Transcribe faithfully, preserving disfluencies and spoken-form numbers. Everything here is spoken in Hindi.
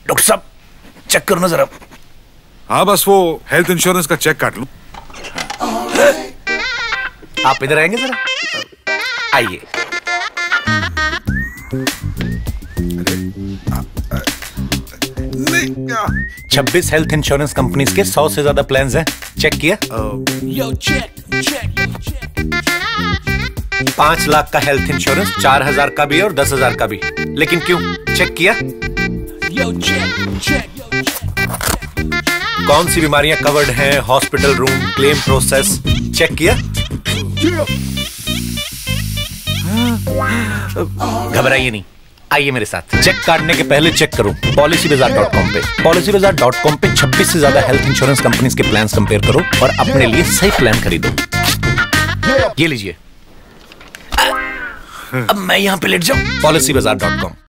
डॉक्टर साहब चेक करो ना जरा। हाँ बस वो हेल्थ इंश्योरेंस का चेक काट लूं। आप इधर आएंगे जरा, आइए। छब्बीस हेल्थ इंश्योरेंस कंपनीज के सौ से ज्यादा प्लान्स हैं, चेक किया? Yo, check, check, check. पांच लाख का हेल्थ इंश्योरेंस, चार हजार का भी और दस हजार का भी, लेकिन क्यों? चेक किया? Yo, check, check. कौन सी बीमारियां कवर्ड हैं, hospital room, claim process, check किया? घबराइए नहीं, आइए मेरे साथ। चेक काटने के पहले चेक करो पॉलिसी बाजार डॉट कॉम पे। पॉलिसी बाजार डॉट कॉम पे छब्बीस से ज्यादा हेल्थ इंश्योरेंस कंपनीज के प्लान्स कंपेयर करो और अपने लिए सही प्लान खरीदो। ये लीजिए। अब मैं यहाँ पे लेट जाऊं। पॉलिसी बाजार डॉट कॉम।